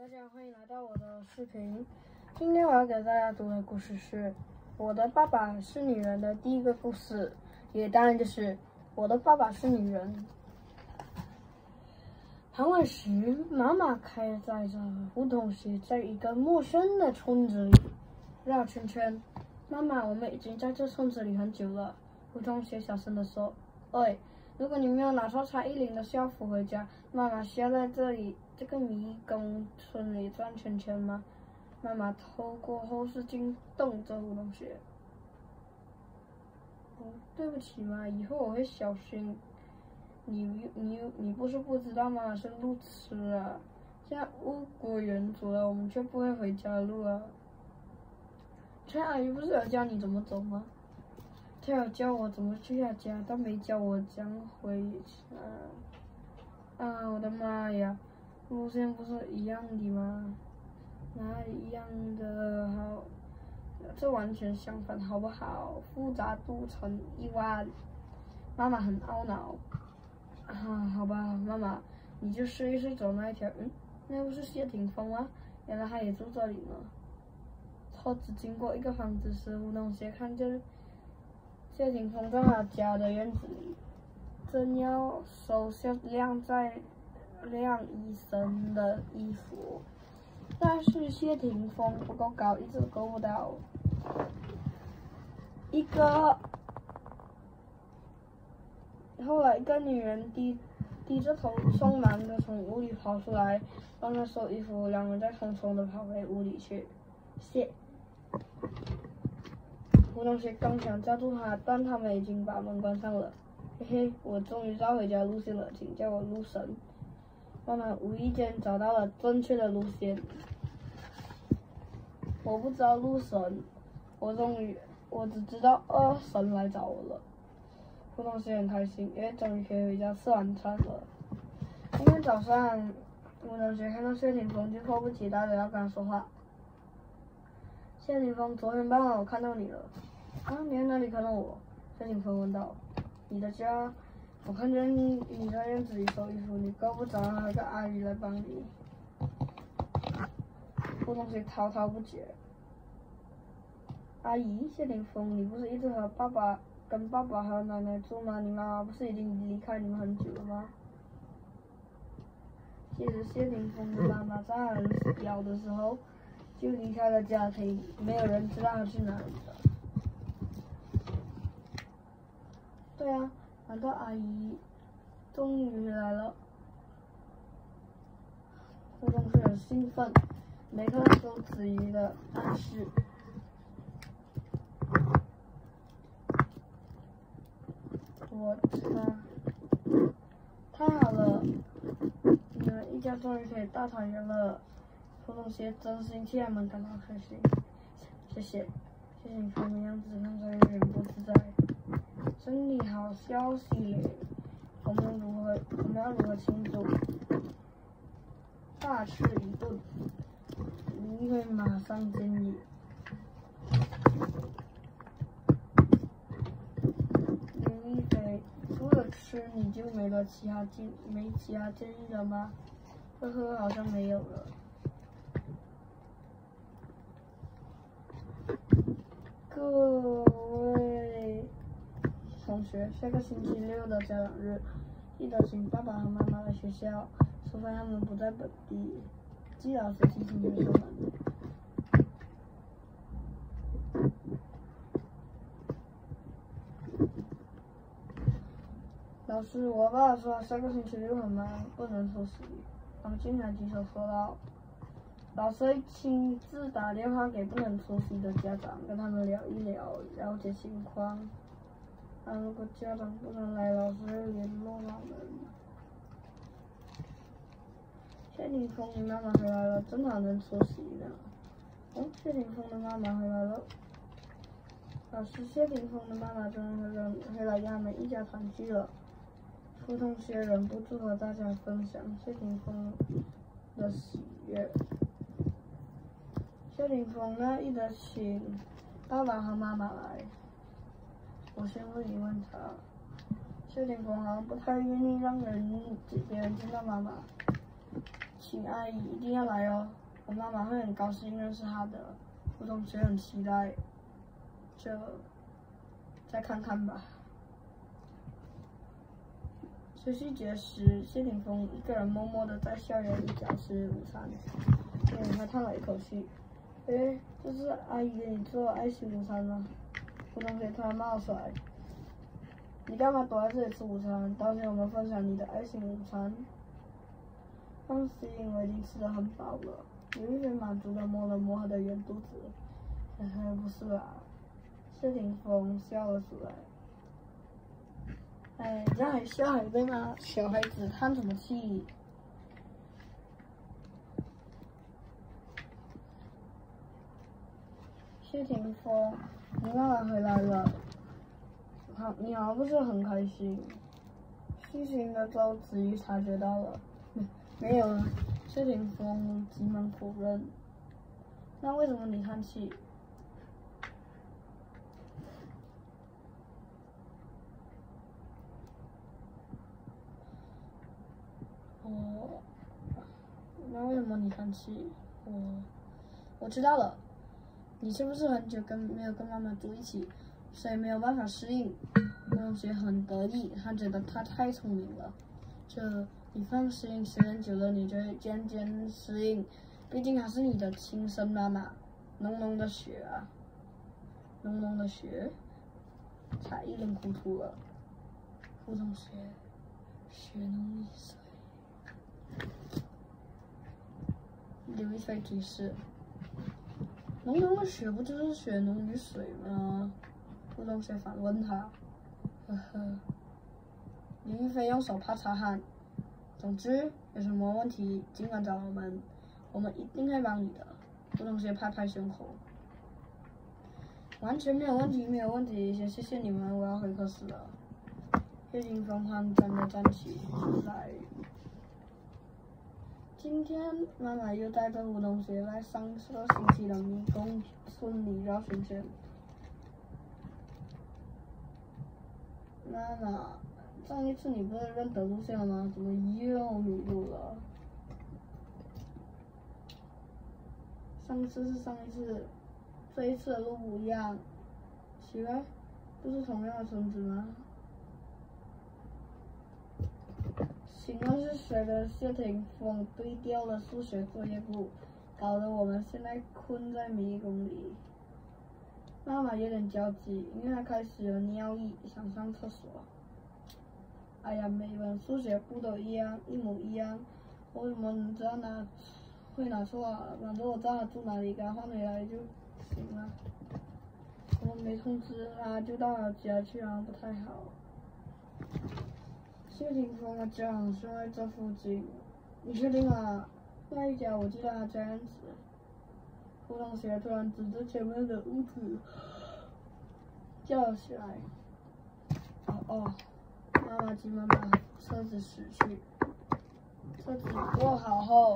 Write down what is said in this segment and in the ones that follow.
大家欢迎来到我的视频。今天我要给大家读的故事是《我的爸爸是女人》的第一个故事，也当然就是我的爸爸是女人。傍晚时，妈妈开载着胡同学在一个陌生的村子里绕圈圈。妈妈，我们已经在这村子里很久了。胡同学小声地说：“喂，如果你没有拿错差100的校服回家，妈妈需要在这个迷宫村里转圈圈吗？”妈妈透过后视镜瞪着胡同学。“哦，对不起嘛，以后我会小心。你不是不知道妈妈是路痴啊？现在乌国原族了，我们却不会回家的路啊。”“陈阿姨不是有教你怎么走吗？”“她有教我怎么去她家，但没教我怎样回家。”“啊，我的妈呀，路线不是一样的吗？哪里一样的好？这完全相反，好不好？复杂度乘10000。”妈妈很懊恼。“啊，好吧，妈妈，你就试一试走那一条。那不是谢霆锋吗？原来他也住这里呢。”车子经过一个房子时，胡同学看见谢霆锋在他家的院子里，正要收下晾衣绳的衣服，但是谢霆锋不够高，一直够不到。后来，一个女人低着头，匆忙地从屋里跑出来，帮他收衣服。两人再匆匆地跑回屋里去。胡同学刚想叫住他，但他们已经把门关上了。“嘿嘿，我终于找回家路线了，请叫我路神。”妈妈无意间找到了正确的路线。“我不知道路神，我只知道二神来找我了。”胡同学很开心，因为终于可以回家吃晚餐了。今天早上，胡同学看到谢霆锋，就迫不及待的要跟他说话。“谢霆锋，昨天傍晚我看到你了。”“啊，你在哪里看到我？”谢霆锋问道。“你的家，我看见你在院子里收衣服，你够不着那个阿姨来帮你。”胡同学滔滔不绝。“阿姨，谢霆锋，你不是一直跟爸爸还有奶奶住吗？你妈妈不是已经离开你们很久了吗？”其实谢霆锋的妈妈在很小的时候就离开了家庭，没有人知道她去哪里了。“对啊，难道阿姨终于回来了？”胡同学很兴奋，每个人都质疑的暗示。太好了，你们一家终于可以大团圆了。”胡同学真心替他们感到开心。“谢谢。”谢霆锋的样子看起来有点不自在。“真的好消息嘞！我们要如何庆祝？”“大吃一顿，你会马上建议。”“林一飞，除了吃你就没其他建议了吗？”“呵呵，好像没有了。”“各位同学，下个星期6的家长日，记得请爸爸和妈妈来学校，除非他们不在本地。季老师提醒学生们。”“老师，我爸爸说下个星期6很忙，不能出席。”王俊海举手说道。“老师会亲自打电话给不能出席的家长，跟他们聊一聊，了解情况。如果家长不能来，老师会联络他们。”“谢霆锋，你妈妈回来了，正好能出席呢。”“哦，谢霆锋的妈妈回来了。”“老师，谢霆锋的妈妈终于回来跟他们一家团聚了。”胡同学忍不住和大家分享谢霆锋的喜悦。“谢霆锋呢，一直请爸爸和妈妈来。”我先问一问他。谢霆锋好像不太愿意让别人见到妈妈。 请阿姨一定要来哦，我妈妈会很高兴认识她的。胡同学很期待，就再看看吧。休息节时，谢霆锋一个人默默地在校园一角吃午餐。他叹了一口气：“这是阿姨给你做爱心午餐吗？”胡同学突然冒出来：“你干嘛躲在这里吃午餐？当天我们分享你的爱心午餐。”当时因为已经吃得很饱了，刘亦菲满足地摸了摸她的圆肚子。不是啦，谢霆锋笑了出来。这样还笑还对吗？小孩子叹什么气？谢霆锋，你妈妈回来了，你好像不是很开心。细心的周子瑜察觉到了，没有啊。谢霆锋急忙否认。那为什么你叹气？那为什么你叹气？我知道了，你是不是很久没有跟妈妈住一起，所以没有办法适应？胡同学很得意，他觉得他太聪明了。你放心，时间久了你就会渐渐适应，毕竟她是你的亲生妈妈。浓浓的血啊，浓浓的血，才一脸糊涂了。胡同学，血浓于水。刘亦菲提示：“浓浓的血不就是血浓于水吗？”胡同学反问他。刘亦菲用手帕擦汗。总之，有什么问题尽管找我们，我们一定会帮你的。胡同学拍拍胸口。完全没有问题，没有问题，先谢谢你们，我要回课室了。谢霆锋慌张地站起来。今天妈妈又带着胡同学在上个星期的迷宫村里绕圈圈。妈妈，上一次你不是认得路线了吗？怎么又迷路了？上次是上一次，这一次的路不一样。奇怪，不是同样的村子吗？请问是谁的谢霆锋堆掉了数学作业簿，搞得我们现在困在迷宫里？妈妈有点焦急，因为她开始了尿意，想上厕所。哎呀，每本数学簿都一模一样，我怎么能知道会拿错啊？反正我知道他住哪里，给他换回来就行了。我没通知他，就到他家去啊，不太好。谢霆锋的家好像在这附近，你确定吗？那一家我记得他这样子。胡同学突然指着前面的屋子，叫了起来。妈妈急忙把车子驶去。车子过好后，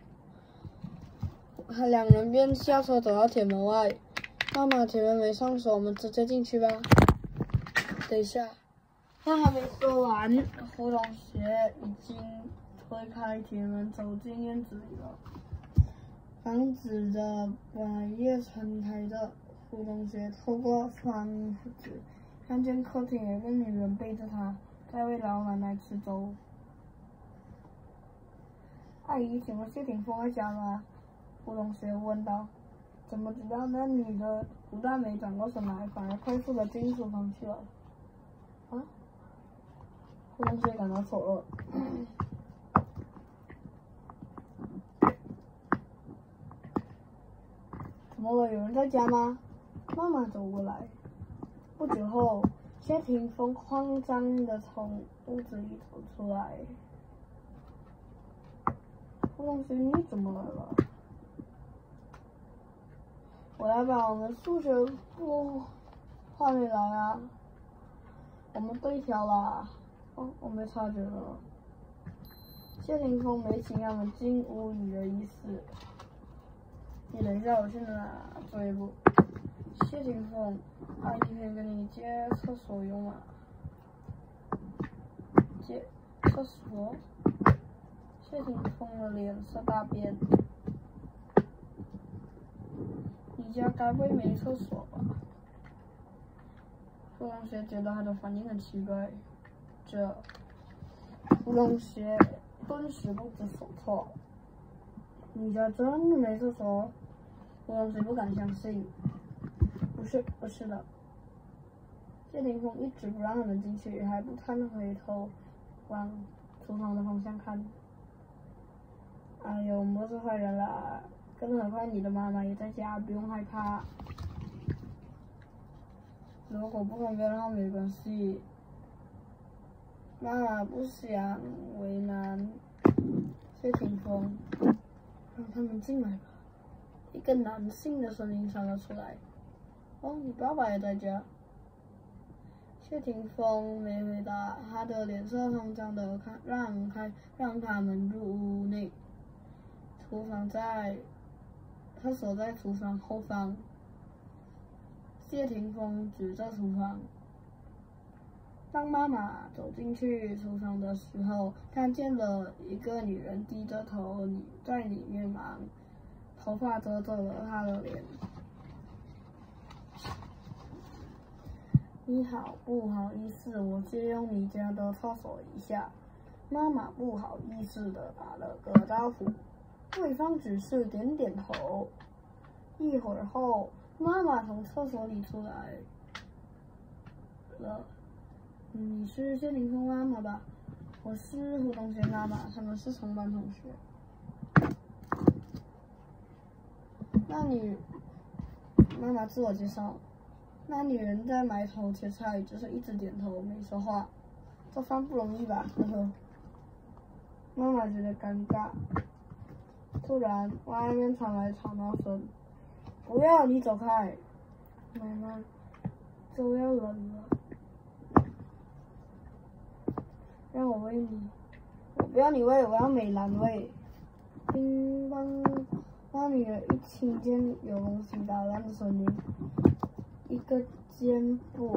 两人便下车走到铁门外。妈妈，铁门没上锁，我们直接进去吧。等一下，他还没说完，胡同学已经推开铁门走进院子里了。房子的百叶窗开着，胡同学透过窗子看见客厅有个女人背着他，在为老奶奶吃粥。阿姨，请问谢霆锋在家吗？胡同学问道。怎么知道？那女的不但没转过身来，反而快速地进书房去了。胡同学感到错愕。怎么了？有人在家吗？妈妈走过来。不久后，谢霆锋慌张地从屋子里走出来。胡同学，你怎么来了？我要把我们数学簿换回来啊！我们对调啦。我没察觉了。谢霆锋没请他们进屋里的意思。你等一下，我去拿作业簿。谢霆锋，阿姨可以跟你借厕所用吗？借厕所？ 谢霆锋的脸色大变。你家该不会没厕所吧？傅同学觉得他的反应很奇怪，傅同学顿时不知所措。你家真的没厕所？傅同学不敢相信。不是的。谢霆锋一直不让他们进去，还不探回头往厨房的方向看。哎呦，我们不是坏人啦，更何况你的妈妈也在家，不用害怕。如果不方便的话没关系，妈妈不想为难谢霆锋，让他们进来吧。一个男性的声音传了出来。哦，你爸爸也在家。谢霆锋没回答，他的脸色慌张的让他们入屋内。他守在厨房后方。谢霆锋指着厨房。当妈妈走进去厨房的时候，看见了一个女人低着头在里面忙，头发遮住了她的脸。你好，不好意思，我借用你家的厕所一下。妈妈不好意思的打了个招呼，对方只是点点头。一会儿后，妈妈从厕所里出来了。你是谢霆锋妈妈吧？我是胡同学妈妈，他们是同班同学。妈妈自我介绍。那女人在埋头切菜，只是一直点头没说话。做饭不容易吧？呵呵。妈妈觉得尴尬。突然，外面传来吵闹声。不要，你走开！奶奶，粥要冷了。让我喂你。我不要你喂，我要美兰喂。乒乓，那女人一听见有东西打烂的声音，一个箭步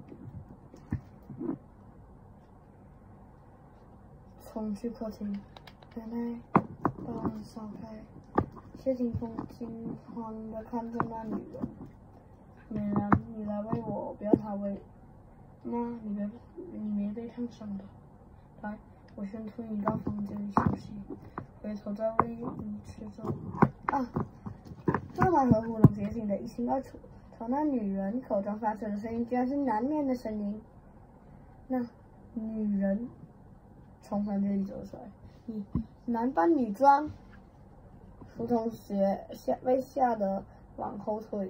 冲去客厅。奶奶，把门扫开。谢霆锋惊慌地看着那女人。美兰，你来喂我，不要她喂。妈，你没被烫伤吧？来，我先推你到房间里休息，回头再喂你吃粥。啊！妈妈和胡同学听得一清二楚，从那女人口中发出的声音居然是男人的声音。那女人从房间里走出来，你男扮女装。胡同学被吓得往后退。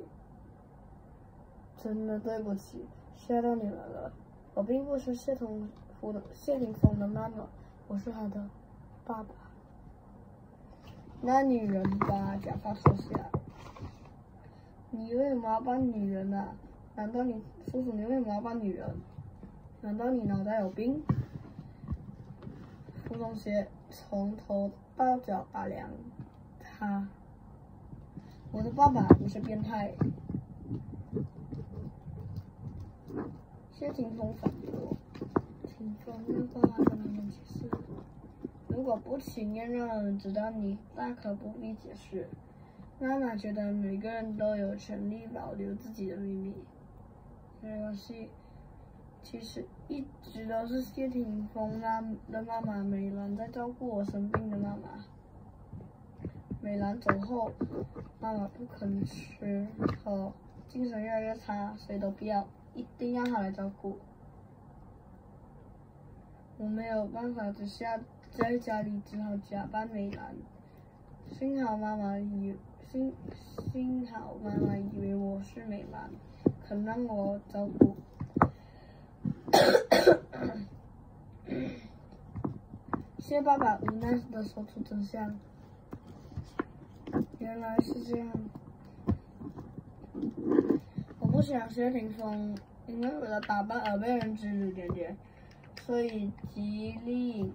真的对不起，吓到你们了。我并不是谢霆锋的妈妈，我是他的爸爸。那女人把假发收下。你为什么要扮女人啊？难道你叔叔你为什么要扮女人？难道你脑袋有病？胡同学从头到脚打量他。我的爸爸不是变态。谢霆锋反驳。霆锋让爸爸跟你们解释，如果不情愿让人知道，你大可不必解释。妈妈觉得每个人都有权利保留自己的秘密。没关系，其实一直都是谢霆锋的妈妈美兰在照顾我生病的妈妈。美兰走后，妈妈不肯吃喝，精神越来越差，谁都不要，一定要她来照顾。我没有办法之下，在家里只好假扮美兰。幸好妈妈以为我是美兰，肯让我照顾。谢爸爸无奈地说出真相。原来是这样。我不想谢霆锋因为我的打扮而被人指指点点，所以极力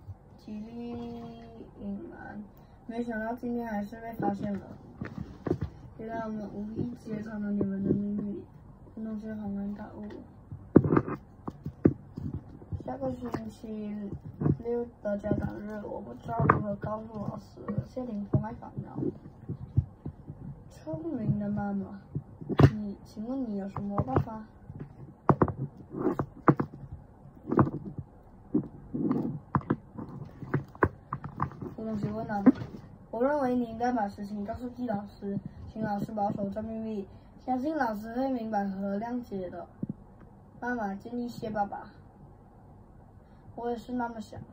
隐瞒。没想到今天还是被发现了。原来我们无意揭穿了你们的秘密，同学恍然大悟。下个星期 6的家长日，我不知道如何告诉老师。谢霆锋爱烦恼。聪明的妈妈，请问你有什么办法？胡同学问妈妈：“我认为你应该把事情告诉季老师，请老师保守这秘密，相信老师会明白和谅解的。”妈妈建议谢爸爸。我也是那么想。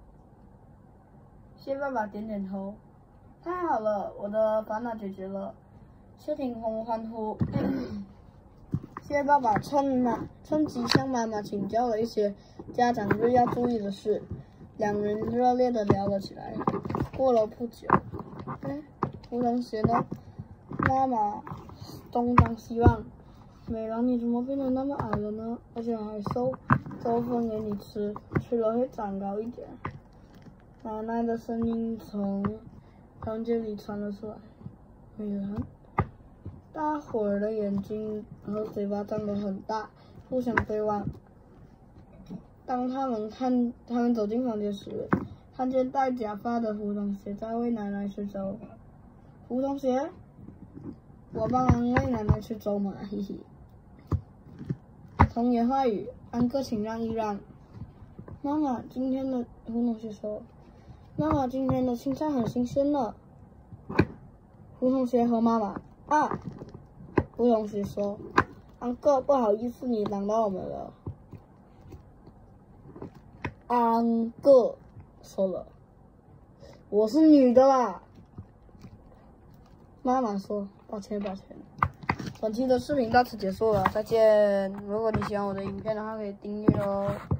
谢爸爸点点头。太好了，我的烦恼解决了。谢霆锋欢呼。谢爸爸趁机向妈妈请教了一些家长日要注意的事，两人热烈地聊了起来。过了不久，胡同学呢？妈妈东张西望。美兰，你怎么变得那么矮了呢？而且还瘦，粥分给你吃，吃了会长高一点。奶奶的声音从房间里传了出来。美兰，大伙儿的眼睛和嘴巴张得很大，互相对望。当他们走进房间时，看见戴假发的胡同学在为奶奶吃粥。胡同学，我帮忙喂奶奶吃粥嘛，嘿嘿。童言话语，安哥请让一让。妈妈，今天的胡同学说，妈妈今天的青菜很新鲜呢。胡同学和妈妈啊，胡同学说，安哥不好意思，你挡到我们了。安哥说了，我是女的啦。妈妈说，抱歉。本期的视频到此结束了，再见。如果你喜欢我的影片的话，可以订阅哦。